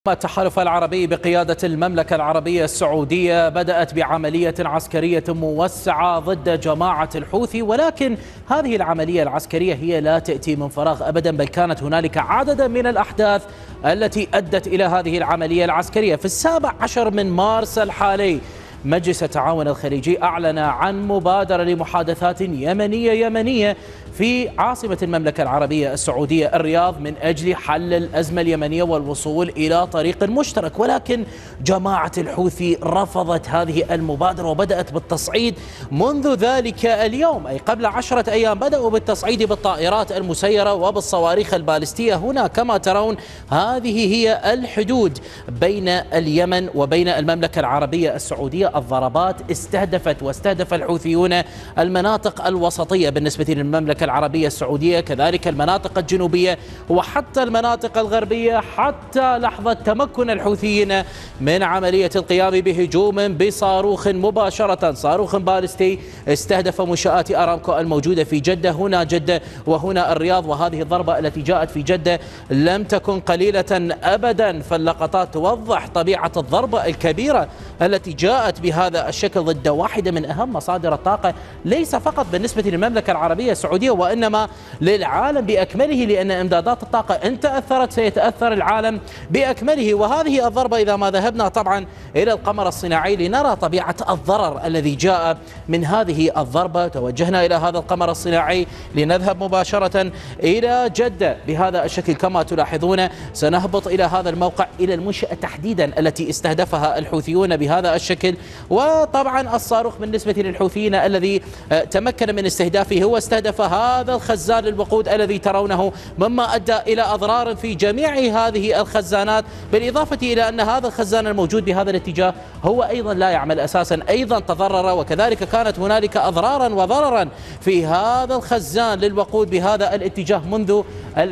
التحالف العربي بقيادة المملكة العربية السعودية بدأت بعملية عسكرية موسعة ضد جماعة الحوثي، ولكن هذه العملية العسكرية هي لا تأتي من فراغ أبدا، بل كانت هنالك عدد من الأحداث التي أدت إلى هذه العملية العسكرية. في 17 من مارس الحالي مجلس التعاون الخليجي أعلن عن مبادرة لمحادثات يمنية في عاصمة المملكة العربية السعودية الرياض من أجل حل الأزمة اليمنية والوصول إلى طريق مشترك، ولكن جماعة الحوثي رفضت هذه المبادرة وبدأت بالتصعيد منذ ذلك اليوم، أي قبل 10 أيام بدأوا بالتصعيد بالطائرات المسيرة وبالصواريخ البالستية. هنا كما ترون هذه هي الحدود بين اليمن وبين المملكة العربية السعودية. الضربات واستهدف الحوثيون المناطق الوسطية بالنسبة للمملكة العربية السعودية، كذلك المناطق الجنوبية وحتى المناطق الغربية، حتى لحظة تمكن الحوثيين من عملية القيام بهجوم بصاروخ مباشرة، صاروخ بالستي استهدف منشآت أرامكو الموجودة في جدة، هنا جدة وهنا الرياض. وهذه الضربة التي جاءت في جدة لم تكن قليلة أبدا، فاللقطات توضح طبيعة الضربة الكبيرة التي جاءت بهذا الشكل ضد واحدة من أهم مصادر الطاقة، ليس فقط بالنسبة للمملكة العربية السعودية وإنما للعالم بأكمله، لأن إمدادات الطاقة إن تأثرت سيتأثر العالم بأكمله. وهذه الضربة إذا ما ذهبنا طبعا إلى القمر الصناعي لنرى طبيعة الضرر الذي جاء من هذه الضربة، توجهنا إلى هذا القمر الصناعي لنذهب مباشرة إلى جدة بهذا الشكل. كما تلاحظون سنهبط إلى هذا الموقع، إلى المنشأة تحديدا التي استهدفها الحوثيون بهذا الشكل. وطبعا الصاروخ بالنسبة للحوثيين الذي تمكن من استهدافه هو استهدف هذا الخزان للوقود الذي ترونه، مما أدى إلى أضرار في جميع هذه الخزانات، بالإضافة إلى أن هذا الخزان الموجود بهذا الاتجاه هو أيضا لا يعمل أساسا، أيضا تضرر، وكذلك كانت هنالك أضرارا وضررا في هذا الخزان للوقود بهذا الاتجاه منذ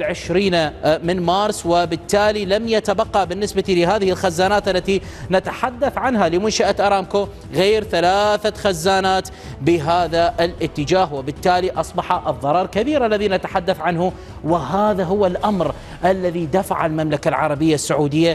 20 من مارس، وبالتالي لم يتبقى بالنسبة لهذه الخزانات التي نتحدث عنها لمنشأة أرامكو غير 3 خزانات بهذا الاتجاه، وبالتالي أصبح الضرر كبير الذي نتحدث عنه. وهذا هو الأمر الذي دفع المملكة العربية السعودية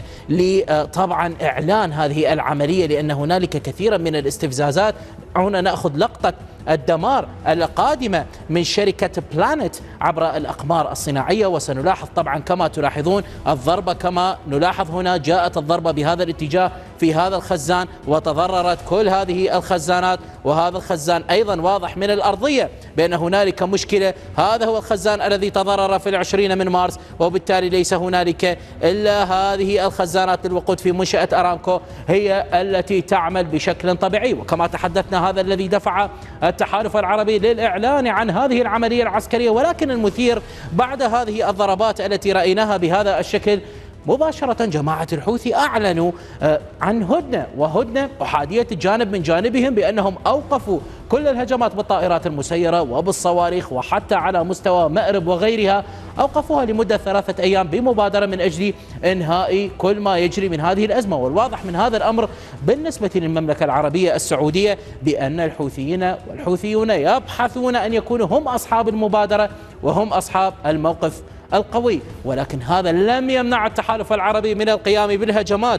لطبعا إعلان هذه العملية، لأن هنالك كثيرا من الاستفزازات. هنا نأخذ لقطة الدمار القادمة من شركة بلانت عبر الأقمار الصناعية، وسنلاحظ طبعا كما تلاحظون الضربة، كما نلاحظ هنا جاءت الضربة بهذا الاتجاه في هذا الخزان وتضررت كل هذه الخزانات. وهذا الخزان أيضا واضح من الأرضية بأن هنالك مشكلة، هذا هو الخزان الذي تضرر في 20 من مارس، وبالتالي ليس هنالك إلا هذه الخزانات للوقود في منشأة أرامكو هي التي تعمل بشكل طبيعي. وكما تحدثنا هذا الذي دفع التحالف العربي للإعلان عن هذه العملية العسكرية، ولكن المثير بعد هذه الضربات التي رأيناها بهذا الشكل مباشرة جماعة الحوثي أعلنوا عن هدنة، وهدنة أحادية الجانب من جانبهم، بأنهم أوقفوا كل الهجمات بالطائرات المسيرة وبالصواريخ، وحتى على مستوى مأرب وغيرها أوقفوها لمدة 3 أيام بمبادرة من أجل إنهاء كل ما يجري من هذه الأزمة. والواضح من هذا الأمر بالنسبة للمملكة العربية السعودية بأن الحوثيين والحوثيون يبحثون أن يكونوا هم أصحاب المبادرة وهم أصحاب الموقف القوي، ولكن هذا لم يمنع التحالف العربي من القيام بالهجمات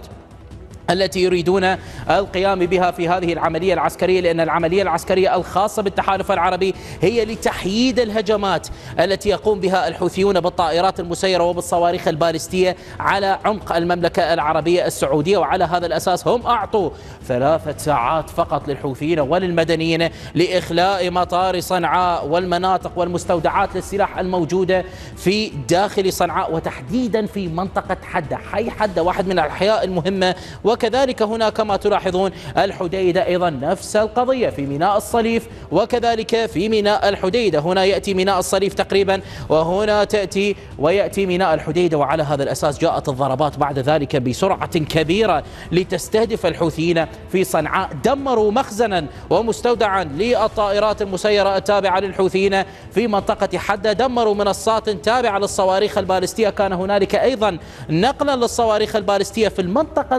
التي يريدون القيام بها في هذه العملية العسكرية، لأن العملية العسكرية الخاصة بالتحالف العربي هي لتحييد الهجمات التي يقوم بها الحوثيون بالطائرات المسيرة وبالصواريخ البالستية على عمق المملكة العربية السعودية. وعلى هذا الأساس هم أعطوا 3 ساعات فقط للحوثيين وللمدنيين لإخلاء مطار صنعاء والمناطق والمستودعات للسلاح الموجودة في داخل صنعاء، وتحديدا في منطقة حدة، حي حدة واحد من الأحياء المهمة. وكذلك هنا كما تلاحظون الحديدة أيضا نفس القضية في ميناء الصليف، وكذلك في ميناء الحديدة، هنا يأتي ميناء الصليف تقريبا وهنا ويأتي ميناء الحديدة. وعلى هذا الأساس جاءت الضربات بعد ذلك بسرعة كبيرة لتستهدف الحوثيين في صنعاء. دمروا مخزنا ومستودعا للطائرات المسيرة التابعة للحوثيين في منطقة حدة، دمروا منصات تابعة للصواريخ البالستية، كان هنالك أيضا نقلا للصواريخ البالستية في المنطقة الغربية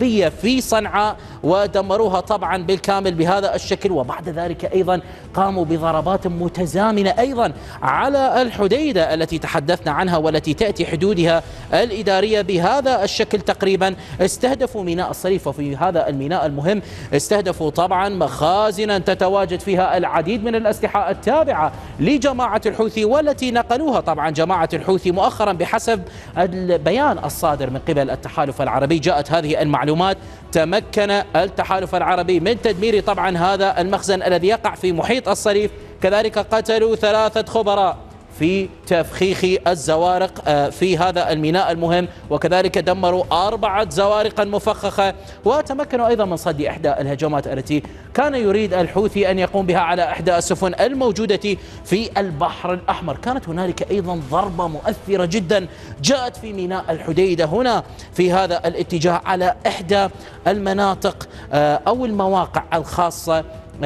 عسكرية في صنعاء ودمروها طبعا بالكامل بهذا الشكل. وبعد ذلك أيضا قاموا بضربات متزامنة أيضا على الحديدة التي تحدثنا عنها والتي تأتي حدودها الإدارية بهذا الشكل تقريبا. استهدفوا ميناء الصريف، وفي هذا الميناء المهم استهدفوا طبعا مخازنا تتواجد فيها العديد من الأسلحة التابعة لجماعة الحوثي، والتي نقلوها طبعا جماعة الحوثي مؤخرا بحسب البيان الصادر من قبل التحالف العربي. جاءت هذه المعلومات: تمكن التحالف العربي من تدمير طبعا هذا المخزن الذي يقع في محيط الصريف. كذلك قتلوا 3 خبراء في تفخيخ الزوارق في هذا الميناء المهم، وكذلك دمروا 4 زوارق مفخخة. وتمكنوا أيضا من صد إحدى الهجمات التي كان يريد الحوثي أن يقوم بها على إحدى السفن الموجودة في البحر الأحمر. كانت هنالك أيضا ضربة مؤثرة جدا جاءت في ميناء الحديدة هنا في هذا الاتجاه على إحدى المناطق أو المواقع الخاصة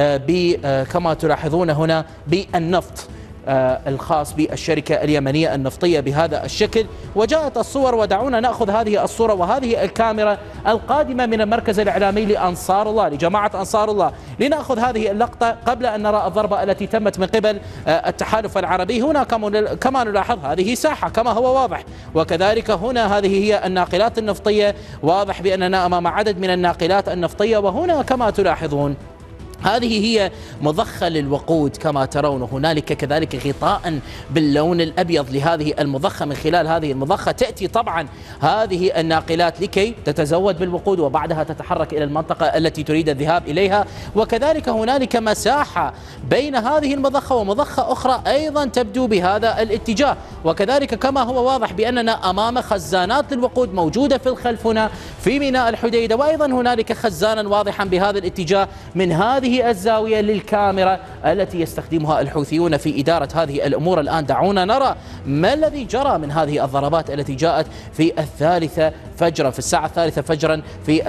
كما تلاحظون هنا بالنفط الخاص بالشركة اليمنية النفطية بهذا الشكل. وجاءت الصور، ودعونا نأخذ هذه الصورة وهذه الكاميرا القادمة من المركز الإعلامي لأنصار الله، لجماعة أنصار الله، لنأخذ هذه اللقطة قبل أن نرى الضربة التي تمت من قبل التحالف العربي. هنا كما نلاحظ هذه ساحة كما هو واضح، وكذلك هنا هذه هي الناقلات النفطية، واضح بأننا أمام عدد من الناقلات النفطية. وهنا كما تلاحظون هذه هي مضخة للوقود كما ترون، هنالك كذلك غطاء باللون الأبيض لهذه المضخة. من خلال هذه المضخة تأتي طبعا هذه الناقلات لكي تتزود بالوقود وبعدها تتحرك إلى المنطقة التي تريد الذهاب إليها. وكذلك هنالك مساحة بين هذه المضخة ومضخة أخرى أيضا تبدو بهذا الاتجاه. وكذلك كما هو واضح بأننا أمام خزانات للوقود موجودة في الخلف هنا في ميناء الحديدة، وأيضا هنالك خزانا واضحا بهذا الاتجاه من هذه الزاوية للكاميرا التي يستخدمها الحوثيون في إدارة هذه الأمور. الآن دعونا نرى ما الذي جرى من هذه الضربات التي جاءت في 3 فجرا، في الساعة 3 فجرا في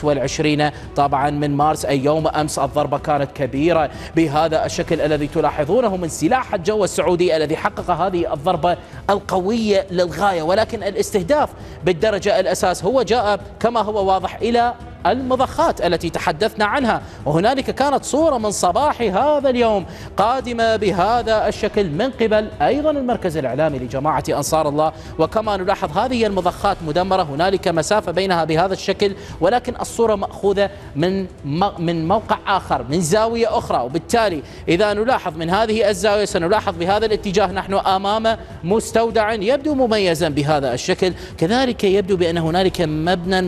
26 طبعا من مارس، أي يوم أمس. الضربة كانت كبيرة بهذا الشكل الذي تلاحظونه من سلاح الجو السعودي الذي حقق هذه الضربة القوية للغاية، ولكن الاستهداف بالدرجة الأساس هو جاء كما هو واضح إلى المضخات التي تحدثنا عنها. وهنالك كانت صورة من صباح هذا اليوم قادمة بهذا الشكل من قبل أيضا المركز الإعلامي لجماعة أنصار الله. وكما نلاحظ هذه المضخات مدمرة، هنالك مسافة بينها بهذا الشكل، ولكن الصورة مأخوذة من موقع آخر من زاوية أخرى. وبالتالي إذا نلاحظ من هذه الزاوية سنلاحظ بهذا الاتجاه نحن أمام مستودع يبدو مميزا بهذا الشكل. كذلك يبدو بأن هنالك مبنى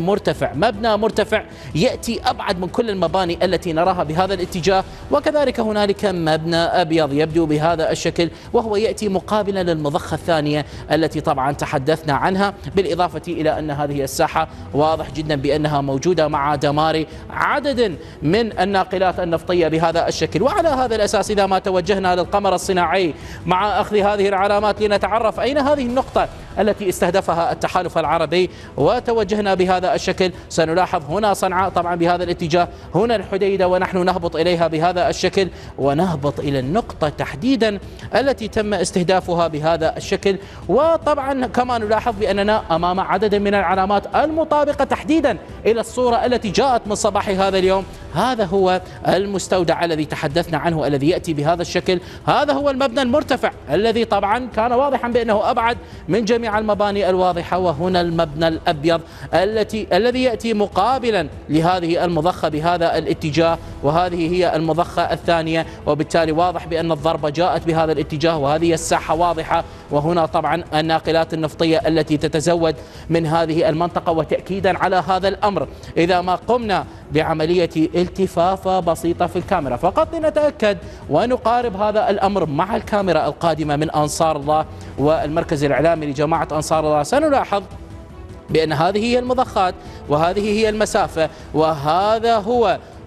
مرتفع يأتي أبعد من كل المباني التي نراها بهذا الاتجاه. وكذلك هنالك مبنى أبيض يبدو بهذا الشكل، وهو يأتي مقابلا للمضخة الثانية التي طبعا تحدثنا عنها. بالإضافة إلى أن هذه الساحة واضح جدا بأنها موجودة مع دمار عدد من الناقلات النفطية بهذا الشكل. وعلى هذا الأساس إذا ما توجهنا للقمر الصناعي مع أخذ هذه العلامات لنتعرف أين هذه النقطة التي استهدفها التحالف العربي، وتوجهنا بهذا الشكل. سنلاحظ هنا صنعاء طبعا بهذا الاتجاه، هنا الحديدة، ونحن نهبط إليها بهذا الشكل، ونهبط إلى النقطة تحديدا التي تم استهدافها بهذا الشكل. وطبعا كما نلاحظ بأننا أمام عدد من العلامات المطابقة تحديدا إلى الصورة التي جاءت من صباح هذا اليوم. هذا هو المستودع الذي تحدثنا عنه الذي يأتي بهذا الشكل. هذا هو المبنى المرتفع الذي طبعا كان واضحا بأنه أبعد من جميع المباني الواضحة. وهنا المبنى الأبيض الذي يأتي مقابلا لهذه المضخة بهذا الاتجاه، وهذه هي المضخة الثانية. وبالتالي واضح بأن الضربة جاءت بهذا الاتجاه، وهذه الساحة واضحة. وهنا طبعا الناقلات النفطية التي تتزود من هذه المنطقة. وتأكيدا على هذا الأمر إذا ما قمنا بعملية التفافة بسيطة في الكاميرا فقط لنتأكد ونقارب هذا الأمر مع الكاميرا القادمة من أنصار الله والمركز الإعلامي لجماعة أنصار الله، سنلاحظ بأن هذه هي المضخات وهذه هي المسافة، وهذا هو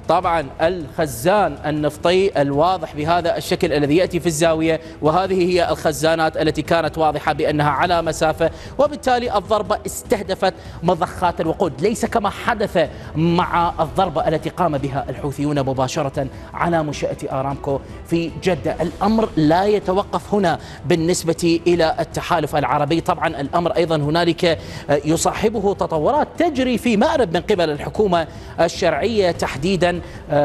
طبعا الخزان النفطي الواضح بهذا الشكل الذي يأتي في الزاوية، وهذه هي الخزانات التي كانت واضحة بأنها على مسافة، وبالتالي الضربة استهدفت مضخات الوقود، ليس كما حدث مع الضربة التي قام بها الحوثيون مباشرة على منشأة آرامكو في جدة. الأمر لا يتوقف هنا بالنسبة إلى التحالف العربي، طبعا الأمر أيضا هنالك يصاحبه تطورات تجري في مأرب من قبل الحكومة الشرعية تحديدا،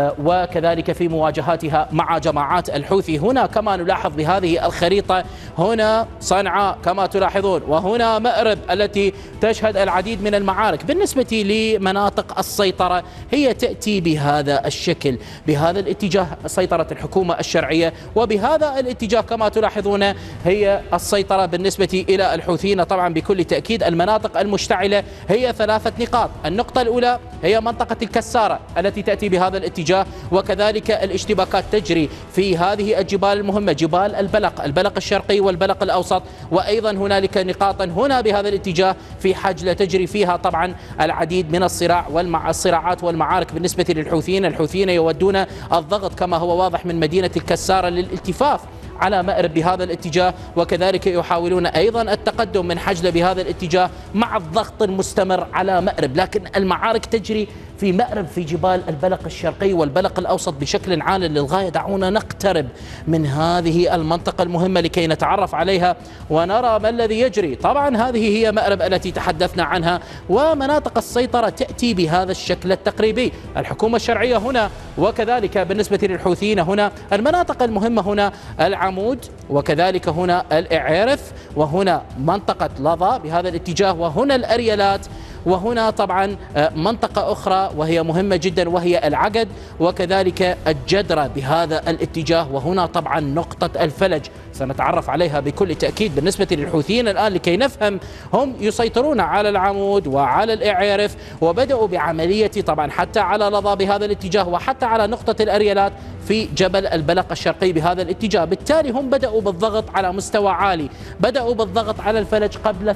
وكذلك في مواجهاتها مع جماعات الحوثي. هنا كما نلاحظ بهذه الخريطة، هنا صنعاء كما تلاحظون، وهنا مأرب التي تشهد العديد من المعارك. بالنسبة لمناطق السيطرة هي تأتي بهذا الشكل، بهذا الاتجاه سيطرة الحكومة الشرعية، وبهذا الاتجاه كما تلاحظون هي السيطرة بالنسبة إلى الحوثيين. طبعا بكل تأكيد المناطق المشتعلة هي 3 نقاط. النقطة الأولى هي منطقة الكسارة التي تأتي بهذا الاتجاه، وكذلك الاشتباكات تجري في هذه الجبال المهمة، جبال البلق الشرقي والبلق الأوسط، وأيضا هنالك نقاط هنا بهذا الاتجاه في حجلة تجري فيها طبعا العديد من الصراعات والمعارك بالنسبة للحوثيين. الحوثيين يودون الضغط كما هو واضح من مدينة الكسارة للالتفاف على مأرب بهذا الاتجاه، وكذلك يحاولون أيضا التقدم من حجلة بهذا الاتجاه مع الضغط المستمر على مأرب. لكن المعارك تجري في مأرب في جبال البلق الشرقي والبلق الأوسط بشكل عال للغاية. دعونا نقترب من هذه المنطقة المهمة لكي نتعرف عليها ونرى ما الذي يجري. طبعا هذه هي مأرب التي تحدثنا عنها، ومناطق السيطرة تأتي بهذا الشكل التقريبي. الحكومة الشرعية هنا، وكذلك بالنسبة للحوثيين هنا المناطق المهمة هنا العمود، وكذلك هنا الإعيرف، وهنا منطقة لظى بهذا الاتجاه، وهنا الأريلات، وهنا طبعا منطقة أخرى وهي مهمة جدا وهي العقد، وكذلك الجدرة بهذا الاتجاه، وهنا طبعا نقطة الفلج سنتعرف عليها بكل تأكيد. بالنسبة للحوثيين الآن لكي نفهم، هم يسيطرون على العمود وعلى الإعيرف، وبدأوا بعملية طبعا حتى على لظى بهذا الاتجاه، وحتى على نقطة الأريلات في جبل البلق الشرقي بهذا الاتجاه. بالتالي هم بدأوا بالضغط على مستوى عالي، بدأوا بالضغط على الفلج قبل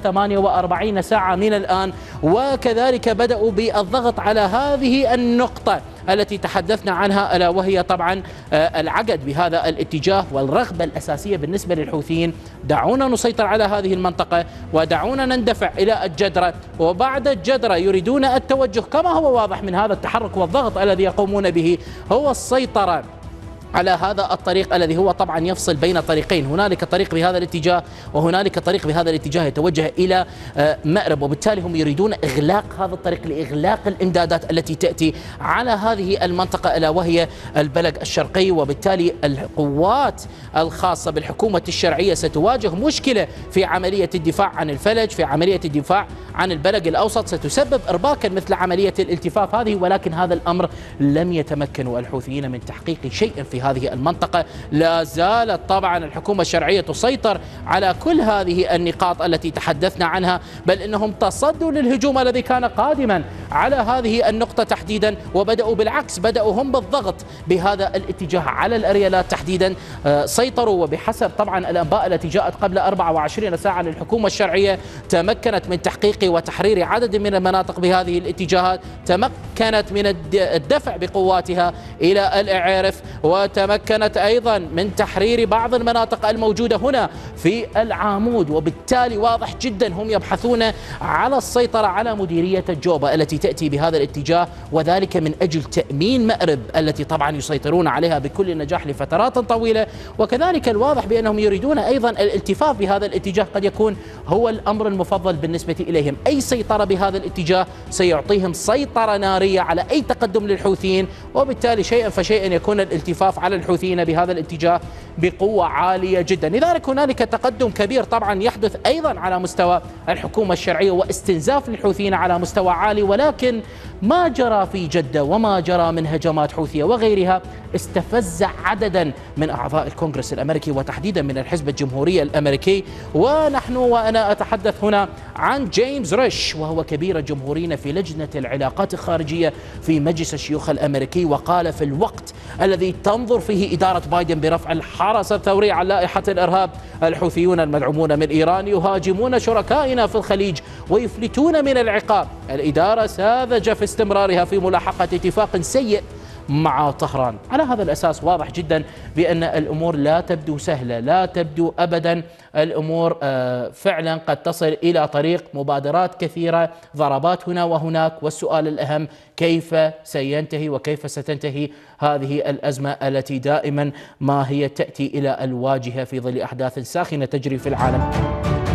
48 ساعة من الآن، وكذلك بدأوا بالضغط على هذه النقطة التي تحدثنا عنها، ألا وهي طبعا العقد بهذا الاتجاه. والرغبة الأساسية بالنسبة للحوثيين، دعونا نسيطر على هذه المنطقة ودعونا نندفع إلى الجدرة، وبعد الجدرة يريدون التوجه كما هو واضح من هذا التحرك والضغط الذي يقومون به، هو السيطرة على هذا الطريق الذي هو طبعا يفصل بين طريقين. هنالك طريق بهذا الاتجاه وهنالك طريق بهذا الاتجاه يتوجه إلى مأرب، وبالتالي هم يريدون إغلاق هذا الطريق لإغلاق الإمدادات التي تأتي على هذه المنطقة ألا وهي البلق الشرقي. وبالتالي القوات الخاصة بالحكومة الشرعية ستواجه مشكلة في عملية الدفاع عن الفلج، في عملية الدفاع عن البلق الأوسط، ستسبب إرباكا مثل عملية الالتفاف هذه. ولكن هذا الأمر لم يتمكنوا الحوثيين من تحقيق شيء في هذه المنطقة. لا زالت طبعا الحكومة الشرعية تسيطر على كل هذه النقاط التي تحدثنا عنها، بل إنهم تصدوا للهجوم الذي كان قادما على هذه النقطة تحديدا، وبدأوا بالعكس، بدأوا هم بالضغط بهذا الاتجاه على الأريلات تحديدا. سيطروا، وبحسب طبعا الأنباء التي جاءت قبل 24 ساعة للحكومة الشرعية تمكنت من تحقيق وتحرير عدد من المناطق بهذه الاتجاهات، تمكنت من الدفع بقواتها إلى الإعيرف، وتمكنت أيضا من تحرير بعض المناطق الموجودة هنا في العامود. وبالتالي واضح جدا هم يبحثون على السيطرة على مديرية الجوبة التي تأتي بهذا الاتجاه، وذلك من أجل تأمين مأرب التي طبعا يسيطرون عليها بكل نجاح لفترات طويلة. وكذلك الواضح بأنهم يريدون أيضا الالتفاف بهذا الاتجاه، قد يكون هو الأمر المفضل بالنسبة إليهم. أي سيطرة بهذا الاتجاه سيعطيهم سيطرة نارية على أي تقدم للحوثيين، وبالتالي شيئا فشيئا يكون الالتفاف على الحوثيين بهذا الاتجاه بقوة عالية جدا. لذلك هنالك تقدم كبير طبعا يحدث أيضا على مستوى الحكومة الشرعية واستنزاف للحوثيين على مستوى عالي. ولكن ما جرى في جدة وما جرى من هجمات حوثية وغيرها استفز عددا من أعضاء الكونغرس الأمريكي، وتحديدا من الحزب الجمهوري الأمريكي. وأنا أتحدث هنا عن جيمس ريش، وهو كبير الجمهوريين في لجنة العلاقات الخارجية في مجلس الشيوخ الأمريكي، وقال في الوقت الذي تنظر فيه إدارة بايدن برفع الحرس الثوري عن لائحة الإرهاب، الحوثيون المدعومون من إيران يهاجمون شركائنا في الخليج ويفلتون من العقاب. الإدارة ساذجة في استمرارها في ملاحقة اتفاق سيء مع طهران. على هذا الأساس واضح جدا بأن الأمور لا تبدو سهلة، لا تبدو أبدا الأمور فعلا قد تصل إلى طريق مبادرات كثيرة، ضربات هنا وهناك، والسؤال الأهم كيف سينتهي وكيف ستنتهي هذه الأزمة التي دائما ما هي تأتي إلى الواجهة في ظل أحداث ساخنة تجري في العالم.